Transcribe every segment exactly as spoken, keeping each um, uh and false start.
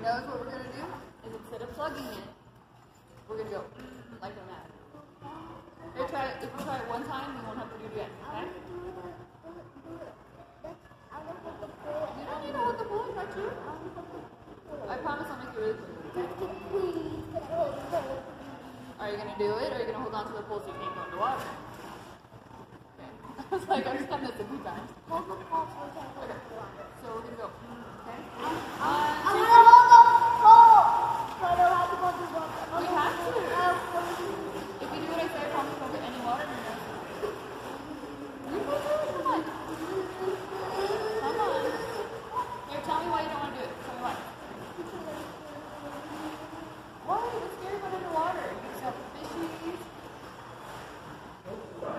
nose, what we're gonna do is instead of plugging it, we're gonna go like that. Here, try it. If you try it one time, you won't have to do it again. Okay? You don't need to hold the pool, is that true? I promise I'll make it really quick. Are you gonna do it, or are you gonna hold on to the pool so you can't go in the water? Okay. I was like, I've just done this a few times. Okay. So we're gonna go. Okay. One, two, three. We have to. If we do what I say, I promise we won't get any water in your nose. You can do it. Come on. Come on. Here, tell me why you don't want to do it. Tell me why. Why? It's scary going underwater. You just have fishies. So you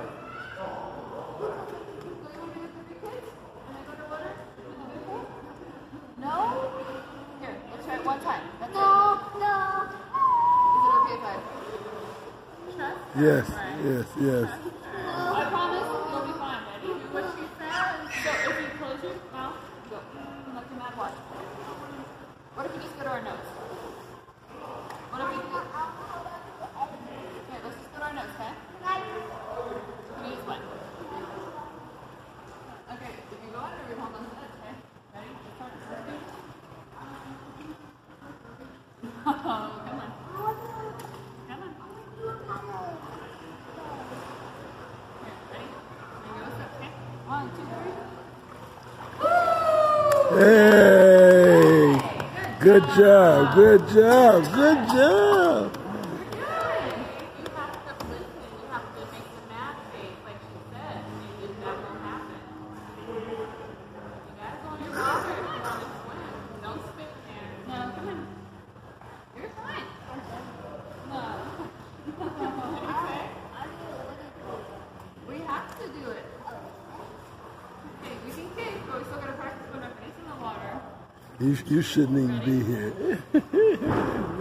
want to do it with the big kids? When they go underwater? With the big pool? No? Here, let's try it one time. That's it. Is it okay if I trust? Yes, right. yes, yes. I promise you'll be fine. Ready? Do what she says. So if you close your mouth, go. Like your mad watch. What if we just go to our nose? What if we do? Okay, let's just go to our nose, okay? Can you use one? Okay, if you go under, we hold on to this, okay? Ready? Just turn it. Oh, come on. Come on. Here, ready? Here you go, step, okay? One, two, three. Hey! Good job, good job, good job. You have to listen. You have to make the mad face, like she said. And that won't happen. You gotta go in your water if you want to swim. Don't spit in there. No, come on. You're fine. No. Okay. We have to do it. Okay, we can kick, but we still gotta practice putting our face in the water. You, you shouldn't even be here.